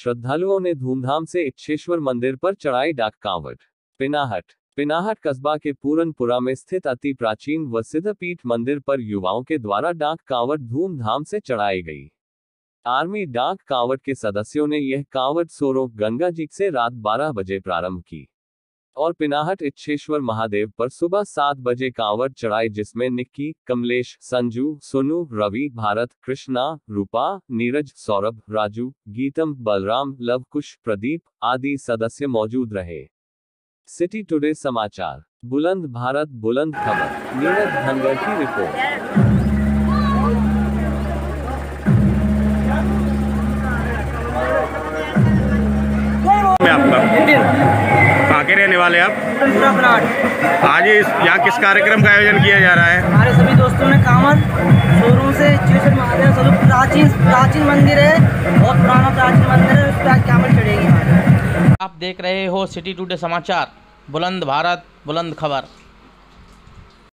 श्रद्धालुओं ने धूमधाम से इच्छेश्वर मंदिर पर चढ़ाई डाक कांवड़। पिनाहट कस्बा के पूरनपुरा में स्थित अति प्राचीन व सिद्ध पीठ मंदिर पर युवाओं के द्वारा डाक कांवड़ धूमधाम से चढ़ाई गई। आर्मी डाक कांवड़ के सदस्यों ने यह कांवड़ सोरो गंगा जी से रात 12 बजे प्रारंभ की और पिनाहट इच्छेश्वर महादेव पर सुबह 7 बजे कांवड़ चढ़ाई, जिसमें निक्की, कमलेश, संजू, सोनू, रवि, भारत, कृष्णा, रूपा, नीरज, सौरभ, राजू, गीतम, बलराम, लवकुश, प्रदीप आदि सदस्य मौजूद रहे। सिटी टुडे समाचार। बुलंद भारत बुलंद खबर। नीरज धनगर की रिपोर्ट। आपका कहाँ के रहने वाले आप? आज यहाँ किस कार्यक्रम का आयोजन किया जा रहा है? हमारे सभी दोस्तों ने कांवड़ शोरूम से इच्छेश्वर महादेव स्वरूप प्राचीन मंदिर है, बहुत पुराना प्राचीन मंदिर है, उस पर कांवड़ चढ़ेगी। आप देख रहे हो सिटी टुडे समाचार। बुलंद भारत बुलंद खबर।